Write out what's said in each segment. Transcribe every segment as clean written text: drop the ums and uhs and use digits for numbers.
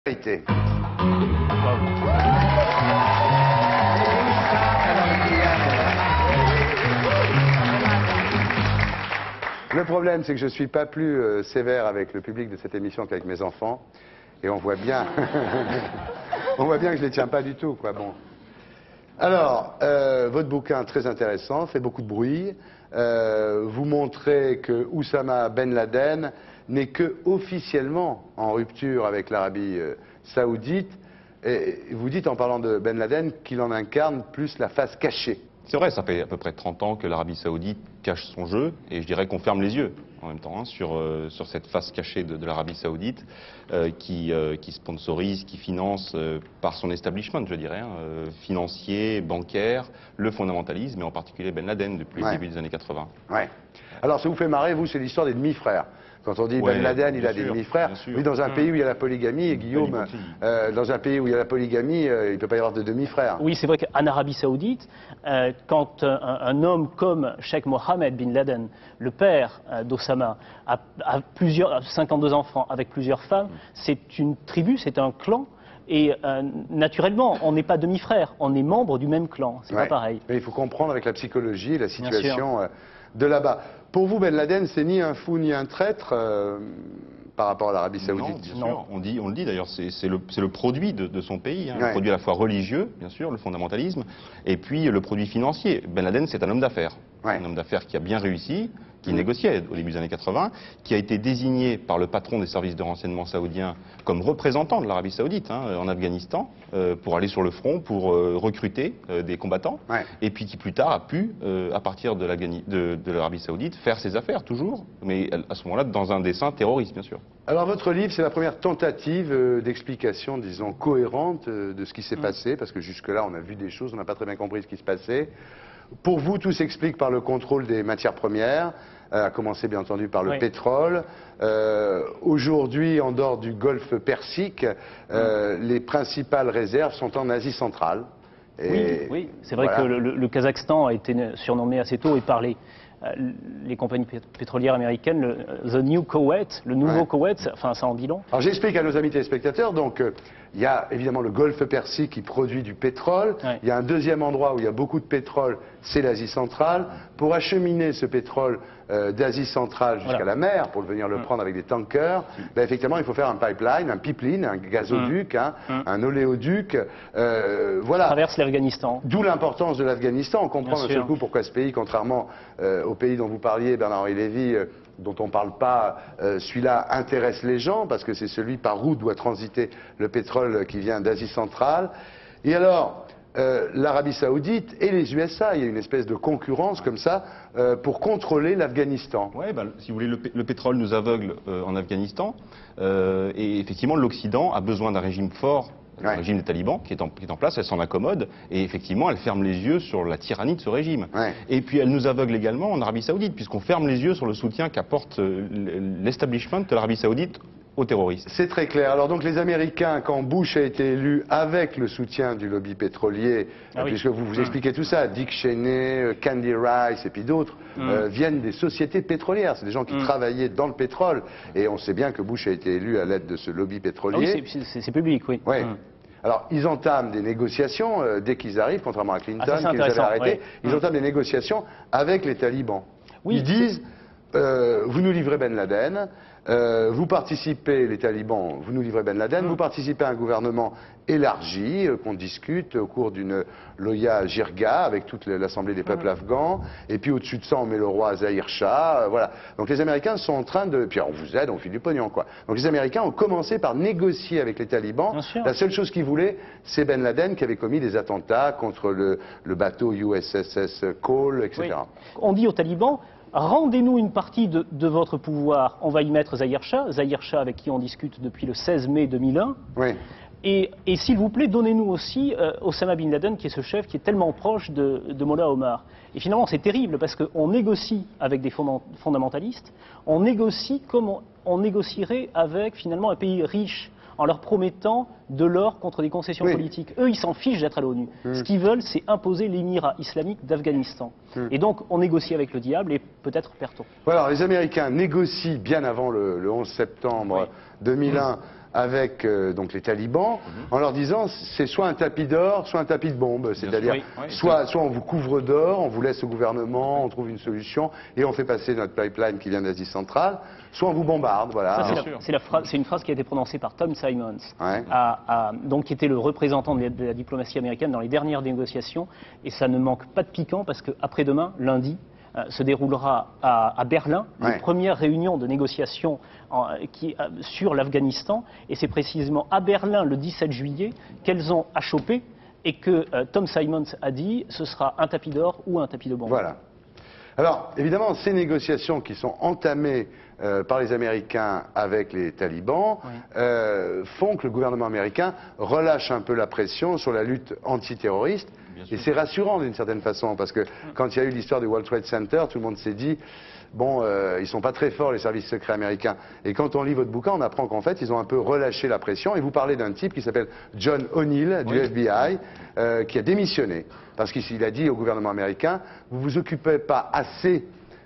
Vérité. Le problème, c'est que je ne suis pas plus sévère avec le public de cette émission qu'avec mes enfants. Et on voit bien, on voit bien que je ne les tiens pas du tout, quoi. Bon. Alors, votre bouquin, très intéressant, fait beaucoup de bruit. Vous montrez que Oussama Ben Laden n'est que officiellement en rupture avec l'Arabie saoudite. Et vous dites, en parlant de Ben Laden, qu'il en incarne plus la face cachée. C'est vrai, ça fait à peu près 30 ans que l'Arabie saoudite cache son jeu, et je dirais qu'on ferme les yeux en même temps sur cette face cachée de l'Arabie saoudite qui sponsorise, qui finance par son establishment, je dirais, financier, bancaire, le fondamentalisme, et en particulier Ben Laden depuis le début des années 80. Ouais. Alors, ça vous fait marrer, vous, c'est l'histoire des demi-frères. Quand on dit Ben Laden, il a des demi-frères. Oui, dans un pays où il y a la polygamie, et Guillaume, dans un pays où il y a la polygamie, il ne peut pas y avoir de demi-frères. Oui, c'est vrai qu'en Arabie Saoudite, quand un homme comme Sheikh Mohammed bin Laden, le père d'Oussama, a 52 enfants avec plusieurs femmes, c'est une tribu, c'est un clan. Et naturellement, on n'est pas demi-frères, on est membre du même clan. C'est pas pareil. Mais il faut comprendre avec la psychologie, la situation de là-bas. Pour vous, Ben Laden, c'est ni un fou ni un traître par rapport à l'Arabie saoudite? Non, bien sûr. On le dit d'ailleurs, c'est le produit de son pays, le produit à la fois religieux, bien sûr, le fondamentalisme, et puis le produit financier. Ben Laden, c'est un homme d'affaires. Un homme d'affaires qui a bien réussi, qui négociait au début des années 80, qui a été désigné par le patron des services de renseignement saoudiens comme représentant de l'Arabie saoudite en Afghanistan pour aller sur le front, pour recruter des combattants, et puis qui plus tard a pu, à partir de l'Arabie saoudite, faire ses affaires toujours, mais à ce moment-là dans un dessein terroriste, bien sûr. Alors votre livre, c'est la première tentative d'explication, disons, cohérente de ce qui s'est passé, parce que jusque-là, on a vu des choses, on n'a pas très bien compris ce qui se passait. Pour vous, tout s'explique par le contrôle des matières premières, à commencer bien entendu par le pétrole. Aujourd'hui, en dehors du golfe Persique, les principales réserves sont en Asie centrale. Et oui, c'est vrai que le Kazakhstan a été surnommé assez tôt et par les compagnies pétrolières américaines, the New Koweït, le nouveau Koweït, enfin ça en dit long. Alors j'explique à nos amis téléspectateurs, donc il y a évidemment le golfe Persique qui produit du pétrole, il y a un deuxième endroit où il y a beaucoup de pétrole, c'est l'Asie centrale. Pour acheminer ce pétrole d'Asie centrale jusqu'à la mer, pour venir le prendre avec des tankers, ben, effectivement il faut faire un pipeline, un gazoduc, un oléoduc, voilà. Traverse l'Afghanistan. D'où l'importance de l'Afghanistan. On comprend d'un seul coup pourquoi ce pays, contrairement au pays dont vous parliez, Bernard-Henri Lévy, dont on ne parle pas, celui-là intéresse les gens, parce que c'est celui par où doit transiter le pétrole qui vient d'Asie centrale. Et alors, l'Arabie saoudite et les USA, il y a une espèce de concurrence comme ça pour contrôler l'Afghanistan. Oui, si vous voulez, le pétrole nous aveugle en Afghanistan, et effectivement l'Occident a besoin d'un régime fort. Le régime des talibans qui est en place, elle s'en accommode, et effectivement elle ferme les yeux sur la tyrannie de ce régime. Et puis elle nous aveugle également en Arabie saoudite, puisqu'on ferme les yeux sur le soutien qu'apporte l'establishment de l'Arabie saoudite aux terroristes. C'est très clair. Alors donc les Américains, quand Bush a été élu avec le soutien du lobby pétrolier, puisque vous expliquez tout ça, Dick Cheney, Candy Rice et puis d'autres, viennent des sociétés pétrolières. C'est des gens qui travaillaient dans le pétrole. Et on sait bien que Bush a été élu à l'aide de ce lobby pétrolier. Oui, c'est public, oui. Alors, ils entament des négociations dès qu'ils arrivent, contrairement à Clinton, qui les avait arrêtés. Ils entament des négociations avec les talibans. Ils disent, vous nous livrez Ben Laden, vous participez, les talibans, vous nous livrez Ben Laden, vous participez à un gouvernement élargi, qu'on discute au cours d'une Loya Jirga avec toute l'Assemblée des peuples afghans, et puis au-dessus de ça, on met le roi Zahir Shah, voilà. Donc les Américains sont en train de... Puis on vous aide, on file du pognon, quoi. Donc les Américains ont commencé par négocier avec les talibans. La seule chose qu'ils voulaient, c'est Ben Laden qui avait commis des attentats contre le bateau USS Cole, etc. On dit aux talibans, rendez-nous une partie de votre pouvoir, on va y mettre Zahir Shah avec qui on discute depuis le 16 mai 2001. Et s'il vous plaît, donnez-nous aussi Oussama bin Laden, qui est ce chef qui est tellement proche de Mollah Omar. Et finalement, c'est terrible, parce qu'on négocie avec des fondamentalistes, on négocie comme on négocierait avec, finalement, un pays riche, en leur promettant de l'or contre des concessions politiques. Eux, ils s'en fichent d'être à l'ONU. Ce qu'ils veulent, c'est imposer l'émirat islamique d'Afghanistan. Et donc, on négocie avec le diable, et peut-être perd-on. Voilà, les Américains négocient bien avant le 11 septembre 2001 avec donc les talibans, en leur disant c'est soit un tapis d'or, soit un tapis de bombe. C'est-à-dire, soit on vous couvre d'or, on vous laisse au gouvernement, on trouve une solution, et on fait passer notre pipeline qui vient d'Asie centrale, soit on vous bombarde. Voilà. C'est une phrase qui a été prononcée par Tom Simons, donc, qui était le représentant de la diplomatie américaine dans les dernières négociations, et ça ne manque pas de piquant, parce qu'après-demain, lundi, se déroulera à Berlin une première réunion de négociation sur l'Afghanistan, et c'est précisément à Berlin le 17 juillet qu'elles ont achoppé, et que Tom Simons a dit ce sera un tapis d'or ou un tapis de bombe. Voilà. Alors, évidemment, ces négociations qui sont entamées par les Américains avec les talibans font que le gouvernement américain relâche un peu la pression sur la lutte antiterroriste. Et c'est rassurant d'une certaine façon, parce que quand il y a eu l'histoire du World Trade Center, tout le monde s'est dit, bon, ils sont pas très forts les services secrets américains. Et quand on lit votre bouquin, on apprend qu'en fait, ils ont un peu relâché la pression. Et vous parlez d'un type qui s'appelle John O'Neill du FBI, qui a démissionné. Parce qu'il a dit au gouvernement américain, vous vous occupez pas assez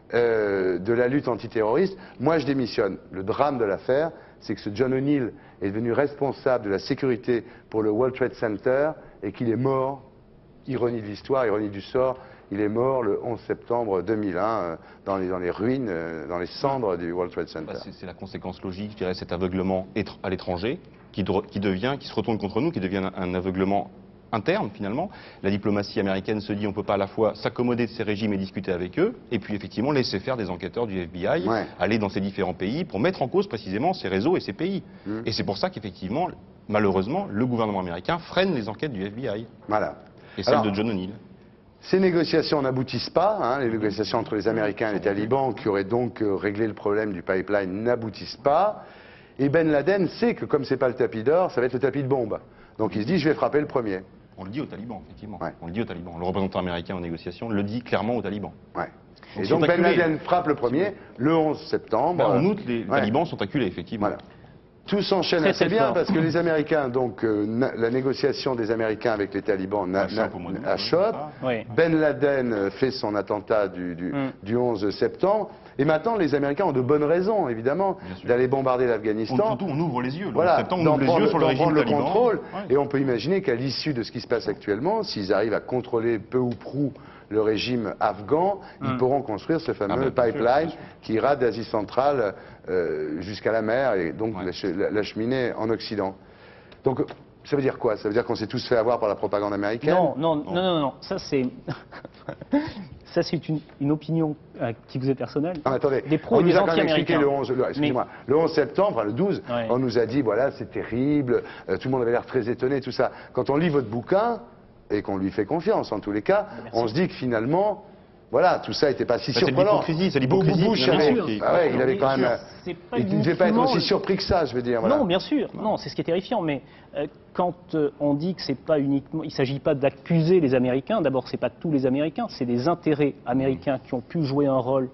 de la lutte antiterroriste, moi je démissionne. Le drame de l'affaire, c'est que ce John O'Neill est devenu responsable de la sécurité pour le World Trade Center et qu'il est mort, ironie de l'histoire, ironie du sort, il est mort le 11 septembre 2001 dans les ruines, dans les cendres du World Trade Center. C'est la conséquence logique, je dirais, cet aveuglement à l'étranger qui se retourne contre nous, qui devient un aveuglement interne finalement. La diplomatie américaine se dit on ne peut pas à la fois s'accommoder de ces régimes et discuter avec eux, et puis effectivement laisser faire des enquêteurs du FBI, aller dans ces différents pays pour mettre en cause précisément ces réseaux et ces pays. Et c'est pour ça qu'effectivement, malheureusement, le gouvernement américain freine les enquêtes du FBI. Voilà. Et celle de John O'Neill. Ces négociations n'aboutissent pas, les négociations entre les Américains et les talibans, qui auraient donc réglé le problème du pipeline, n'aboutissent pas. Et Ben Laden sait que comme c'est pas le tapis d'or, ça va être le tapis de bombe. Donc il se dit, je vais frapper le premier. On le dit aux talibans, effectivement. On le dit aux talibans. Le représentant américain aux négociations le dit clairement aux talibans. Et donc Ben Laden frappe le premier, le 11 septembre. En août, les talibans sont acculés, effectivement. Voilà. Tout s'enchaîne assez bien parce que les Américains, donc la négociation des Américains avec les talibans achoppe. Ben Laden fait son attentat du 11 septembre. Et maintenant, les Américains ont de bonnes raisons, évidemment, d'aller bombarder l'Afghanistan. Surtout, on ouvre les yeux. Voilà, Septembre, on ouvre les yeux sur le régime taliban. Contrôle. Et on peut imaginer qu'à l'issue de ce qui se passe actuellement, s'ils arrivent à contrôler peu ou prou le régime afghan, ils pourront construire ce fameux pipeline qui ira d'Asie centrale jusqu'à la mer et donc l'acheminer en Occident. Donc, ça veut dire quoi? Ça veut dire qu'on s'est tous fait avoir par la propagande américaine? Non. Ça, c'est... Ça, c'est une opinion qui vous est personnelle. Non, attendez, des pros on nous et des a quand même expliqué anti-américains. le 11 septembre, le 12, on nous a dit, voilà, c'est terrible, tout le monde avait l'air très étonné, tout ça. Quand on lit votre bouquin, et qu'on lui fait confiance en tous les cas, on se dit que finalement, voilà, tout ça n'était pas si surprenant. C'est l'hypocrisie. Il avait quand même... Il ne devait pas être aussi surpris que ça, je veux dire. Voilà. Non, bien sûr, non, c'est ce qui est terrifiant, mais quand on dit que c'est pas uniquement, il ne s'agit pas d'accuser les Américains, d'abord c'est pas tous les Américains, c'est des intérêts américains qui ont pu jouer un rôle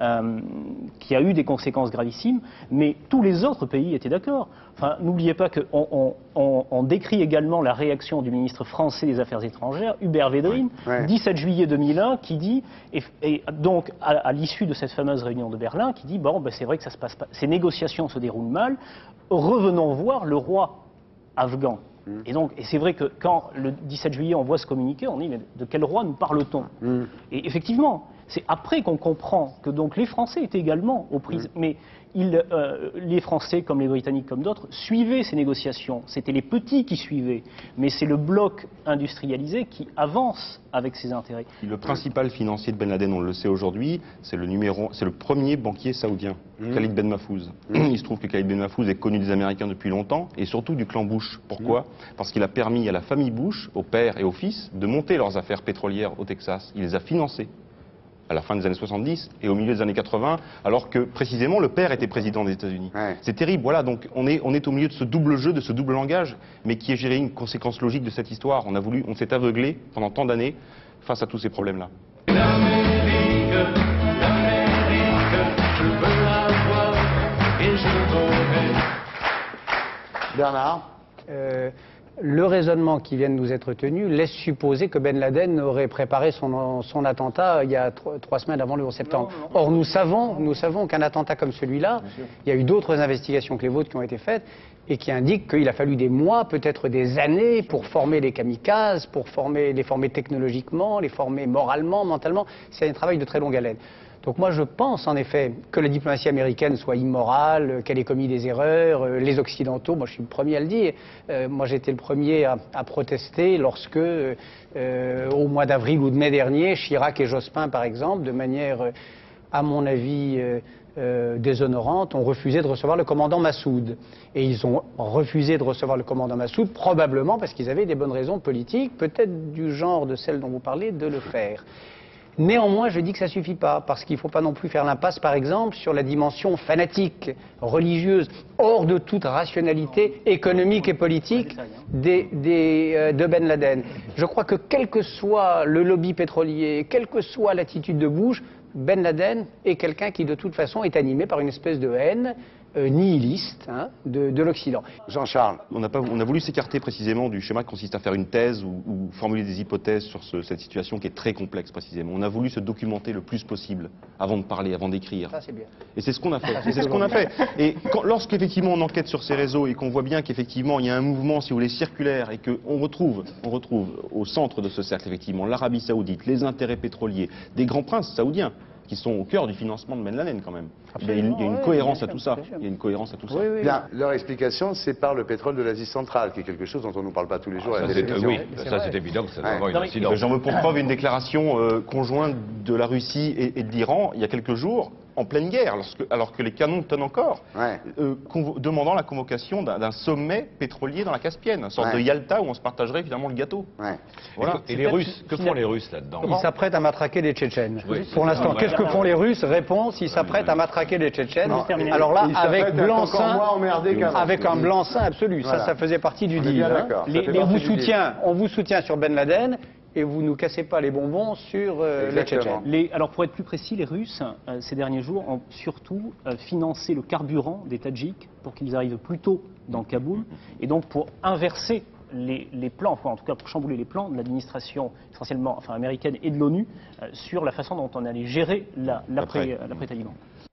qui a eu des conséquences gravissimes, mais tous les autres pays étaient d'accord. Enfin, n'oubliez pas qu'on décrit également la réaction du ministre français des Affaires étrangères, Hubert Védrine, 17 juillet 2001, qui dit, et donc à l'issue de cette fameuse réunion de Berlin, qui dit, bon, ben, c'est vrai que ça se passe pas, ces négociations se déroulent mal, revenons voir le roi afghan. Et c'est vrai que quand le 17 juillet on voit ce communiqué, on dit mais de quel roi nous parle-t-on? Et effectivement, c'est après qu'on comprend que donc les Français étaient également aux prises, mais les Français comme les Britanniques comme d'autres suivaient ces négociations. C'était les petits qui suivaient, mais c'est le bloc industrialisé qui avance avec ses intérêts. Le principal financier de Ben Laden, on le sait aujourd'hui, c'est le premier banquier saoudien, Khalid Ben Mahfouz. Il se trouve que Khalid Ben Mahfouz est connu des Américains depuis longtemps et surtout du clan Bush. Pourquoi? Parce qu'il a permis à la famille Bush, au père et au fils, de monter leurs affaires pétrolières au Texas. Il les a financées à la fin des années 70 et au milieu des années 80, alors que précisément le père était président des États-Unis. C'est terrible, voilà, donc on est au milieu de ce double jeu, de ce double langage, mais qui est géré une conséquence logique de cette histoire. On s'est aveuglé pendant tant d'années face à tous ces problèmes-là. Bernard, Le raisonnement qui vient de nous être tenu laisse supposer que Ben Laden aurait préparé son attentat il y a 3 semaines avant le 11 septembre. Or, nous savons qu'un attentat comme celui-là, il y a eu d'autres investigations que les vôtres qui ont été faites et qui indiquent qu'il a fallu des mois, peut-être des années, pour former les kamikazes, pour les former technologiquement, les former moralement, mentalement. C'est un travail de très longue haleine. Donc moi je pense en effet que la diplomatie américaine soit immorale, qu'elle ait commis des erreurs, les Occidentaux, moi je suis le premier à le dire, moi j'ai été le premier à protester lorsque au mois d'avril ou de mai dernier, Chirac et Jospin par exemple, de manière à mon avis déshonorante, ont refusé de recevoir le commandant Massoud. Et ils ont refusé de recevoir le commandant Massoud probablement parce qu'ils avaient des bonnes raisons politiques, peut-être du genre de celles dont vous parlez, de le faire. Néanmoins, je dis que ça ne suffit pas, parce qu'il ne faut pas non plus faire l'impasse, par exemple, sur la dimension fanatique, religieuse, hors de toute rationalité économique et politique de Ben Laden. Je crois que quel que soit le lobby pétrolier, quelle que soit l'attitude de Bush, Ben Laden est quelqu'un qui, de toute façon, est animé par une espèce de haine nihiliste de l'Occident. Jean-Charles. On a voulu s'écarter précisément du schéma qui consiste à faire une thèse ou formuler des hypothèses sur cette situation qui est très complexe précisément. On a voulu se documenter le plus possible avant de parler, avant d'écrire. Ça c'est bien. Et c'est ce qu'on a fait. Et c'est ce qu'on a fait. Et lorsqu'effectivement on enquête sur ces réseaux et qu'on voit bien qu'effectivement il y a un mouvement, si vous voulez, circulaire et qu'on retrouve au centre de ce cercle effectivement l'Arabie Saoudite, les intérêts pétroliers, des grands princes saoudiens qui sont au cœur du financement de Ben Laden quand même. Il y a une cohérence à tout ça. Il y a une cohérence à tout ça. Bien, leur explication, c'est par le pétrole de l'Asie centrale, qui est quelque chose dont on ne nous parle pas tous les jours à la télévision. Oui, ça c'est évident que ça doit avoir une incidence. J'en veux pour preuve une déclaration conjointe de la Russie et de l'Iran il y a quelques jours, en pleine guerre, alors que les canons tonnent encore, demandant la convocation d'un sommet pétrolier dans la Caspienne, une sorte de Yalta où on se partagerait finalement le gâteau. Voilà. Et les Russes, que font les Russes là-dedans? Ils s'apprêtent à matraquer les Tchétchènes. Pour l'instant, qu'est-ce que font les Russes? Réponse, ils s'apprêtent à matraquer les Tchétchènes. Alors là, avec un blanc-seing absolu. Ça faisait partie du deal. On vous soutient sur Ben Laden. Et vous ne nous cassez pas les bonbons sur les Tchétchènes. Alors pour être plus précis, les Russes, ces derniers jours, ont surtout financé le carburant des Tadjiks pour qu'ils arrivent plus tôt dans Kaboul, et donc pour inverser les plans, enfin en tout cas pour chambouler les plans de l'administration essentiellement américaine et de l'ONU sur la façon dont on allait gérer l'après-Taliban.